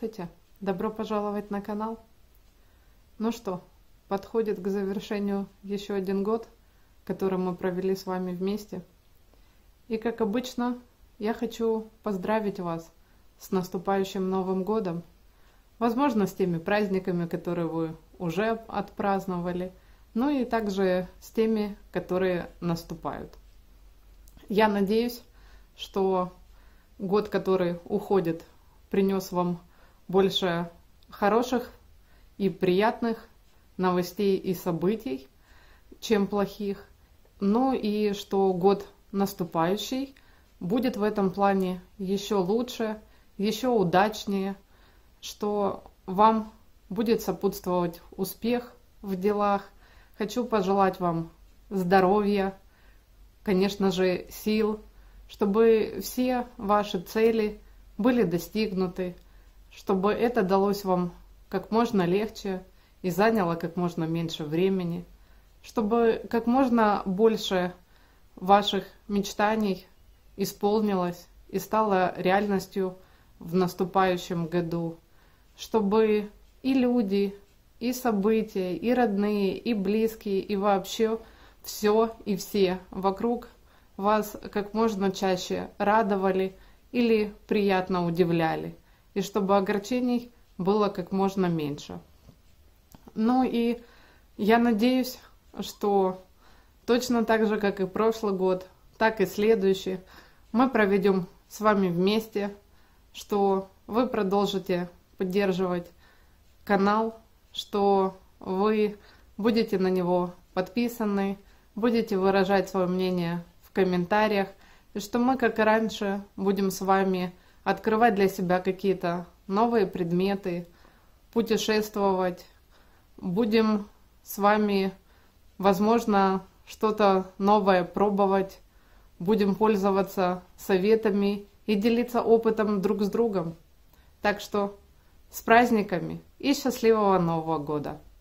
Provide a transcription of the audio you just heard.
Здравствуйте! Добро пожаловать на канал! Ну что, подходит к завершению еще один год, который мы провели с вами вместе. И как обычно, я хочу поздравить вас с наступающим Новым годом. Возможно, с теми праздниками, которые вы уже отпраздновали, ну и также с теми, которые наступают. Я надеюсь, что год, который уходит, принес вам больше хороших и приятных новостей и событий, чем плохих. Ну и что год наступающий будет в этом плане еще лучше, еще удачнее, что вам будет сопутствовать успех в делах. Хочу пожелать вам здоровья, конечно же, сил, чтобы все ваши цели были достигнуты, чтобы это далось вам как можно легче и заняло как можно меньше времени, чтобы как можно больше ваших мечтаний исполнилось и стало реальностью в наступающем году, чтобы и люди, и события, и родные, и близкие, и вообще все и все вокруг вас как можно чаще радовали или приятно удивляли, и чтобы огорчений было как можно меньше. Ну и я надеюсь, что точно так же, как и прошлый год, так и следующий, мы проведем с вами вместе, что вы продолжите поддерживать канал, что вы будете на него подписаны, будете выражать свое мнение в комментариях, и что мы, как и раньше, будем с вами открывать для себя какие-то новые предметы, путешествовать, будем с вами, возможно, что-то новое пробовать, будем пользоваться советами и делиться опытом друг с другом. Так что с праздниками и счастливого Нового года!